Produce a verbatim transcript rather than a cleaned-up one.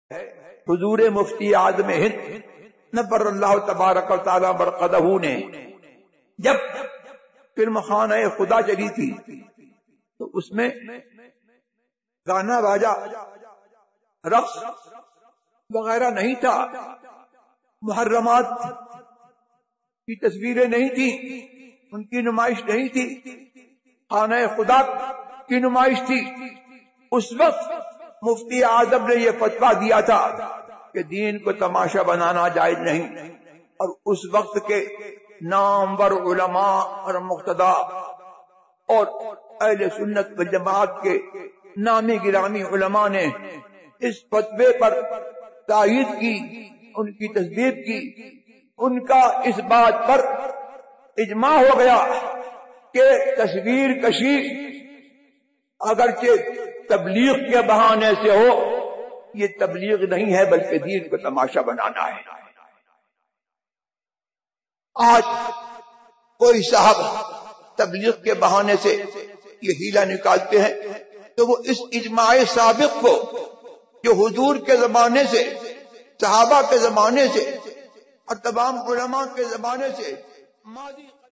حضور مفتی اعظم ہند نبر اللہ تبارک و تعالی برقدہ نے جب فلم خانہ خدا چلی تھی تو اس میں گانا باجا رقص وغیرہ نہیں تھا، محرمات کی تصویریں نہیں تھی، ان کی نمائش نہیں تھی، خانہ خدا کی نمائش تھی۔ اس وقت مفتی اعظم نے یہ فتویٰ دیا تھا کہ دین کو تماشا بنانا جائز نہیں، اور اس وقت کے نامور علماء اور مقتدی اور اہل سنت والجماعت کے نامی گرامی علماء نے اس فتوے پر تائید کی، ان کی تصدیق کی۔ ان کا اس بات پر اجماع ہو گیا کہ تصویر کشی اگرچہ تبلیغ کے بہانے سے ہو، یہ تبلیغ نہیں ہے بلکہ دین کو تماشا بنانا ہے۔ آج کوئی صاحب تبلیغ کے بہانے سے یہ ہیلا نکالتے ہیں تو وہ اس اجماع سابق کو جو حضور کے زمانے سے، صحابہ کے زمانے سے اور تمام علماء کے زمانے سے ماضی